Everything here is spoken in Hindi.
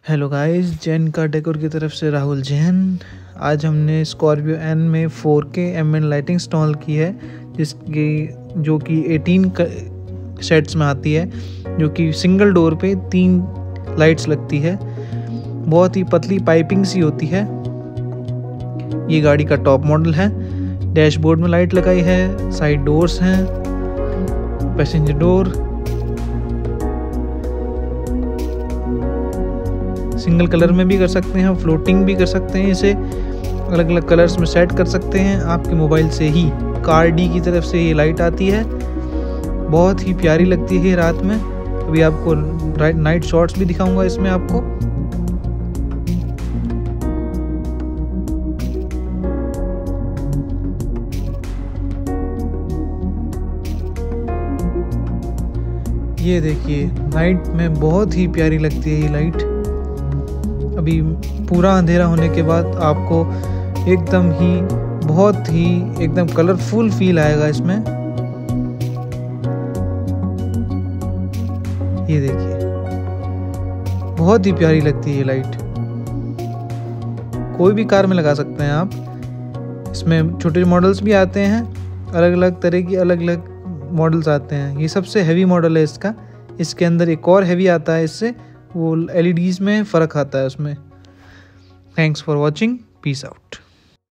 Hello guys, Jain car decor की तरफ से राहुल जैन। आज हमने स्कॉर्पियो एन में 4K एम्बिएंट लाइटिंग इंस्टॉल की है, जो कि 18 सेट्स में आती है, जो कि सिंगल डोर पे 3 लाइट्स लगती है। बहुत ही पतली पाइपिंग सी होती है। ये गाड़ी का टॉप मॉडल है। डैशबोर्ड में लाइट लगाई है, साइड डोर्स हैं, पैसेंजर डोर, सिंगल कलर में भी कर सकते हैं, फ्लोटिंग भी कर सकते हैं। इसे अलग अलग कलर्स में सेट कर सकते हैं आपके मोबाइल से ही। कार डी की तरफ से ये लाइट आती है, बहुत ही प्यारी लगती है रात में। अभी आपको नाइट शॉट्स भी दिखाऊंगा इसमें आपको। ये देखिए, नाइट में बहुत ही प्यारी लगती है ये लाइट। अभी पूरा अंधेरा होने के बाद आपको एकदम ही बहुत ही एकदम कलरफुल फील आएगा इसमें। ये देखिए, बहुत ही प्यारी लगती है ये लाइट। कोई भी कार में लगा सकते हैं आप। इसमें छोटे मॉडल्स भी आते हैं, अलग अलग तरह की अलग अलग मॉडल्स आते हैं। ये सबसे हैवी मॉडल है इसका। इसके अंदर एक और हैवी आता है, इससे वो LEDs में फ़र्क आता है उसमें। Thanks for watching, peace out.